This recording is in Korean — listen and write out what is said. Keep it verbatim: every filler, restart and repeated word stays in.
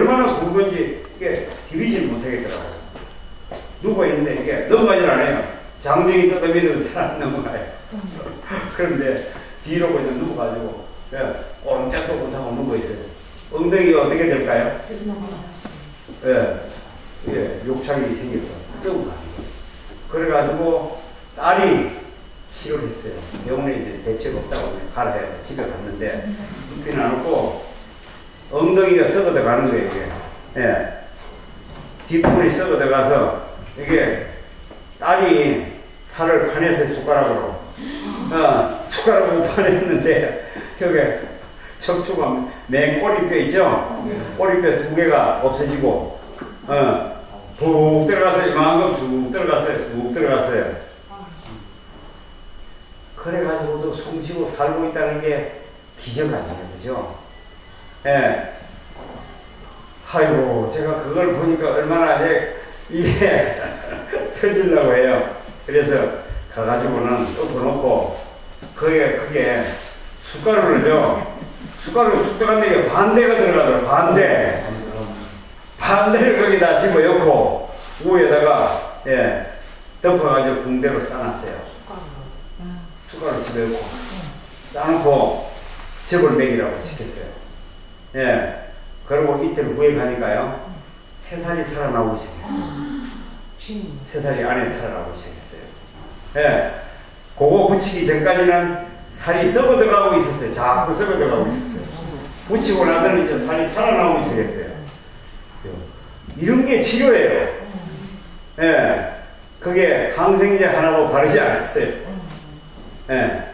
얼마나 굵은 건지 이게 디비질 못하겠더라고요. 누워있는데 이게 넘어가질 않아요. 장정이 뜯어미는 잘 안 넘어가요. 그런데 뒤로 그냥 누워가지고 꼼짝도 못하고 누워있어요. 엉덩이가 어떻게 될까요? 예, 예, 욕창이 생겨서 썩어 가는 거예요. 그래가지고 딸이 치료를 했어요. 병원에 이제 대책 없다고 가라 해서 집에 갔는데 눕지는 않았고 엉덩이가 썩어져 가는 거예요. 이게. 예. 뒷부분이 썩어져 가서 이게 딸이 살을 파냈어요. 숟가락으로. 어, 숟가락으로 파냈는데 여기 척추가 맨 꼬리뼈 있죠? 꼬리뼈 두 개가 없어지고 어, 푹 들어갔어요. 이만큼 쑥 들어갔어요. 쑥 들어갔어요. 그래가지고도 숨쉬고 살고 있다는 게 기적 아니에요. 그죠? 예. 아이고, 제가 그걸 보니까 얼마나 이제 이게 터지려고 해요. 그래서 가가지고는 엎어놓고 그게, 그게 숟가루를요. 숟가루 쑥 들어갔는데 반대가 들어가더라고요. 반대. 반대를 거기다 집어넣고 위에다가 예, 덮어가지고 붕대로 싸놨어요. 숟가루 집어넣고 싸놓고 접을 먹이라고 시켰어요. 예. 그리고 이틀 후에 가니까요, 새 살이 살아나오기 시작했어요. 새 살이 안에 살아나오기 시작했어요. 예. 그거 붙이기 전까지는 살이 썩어 들어가고 있었어요. 자꾸 썩어 들어가고 있었어요. 붙이고 나서는 이제 살이 살아나오기 시작했어요. 이런 게 치료예요. 예. 그게 항생제 하나도 바르지 않았어요. 예.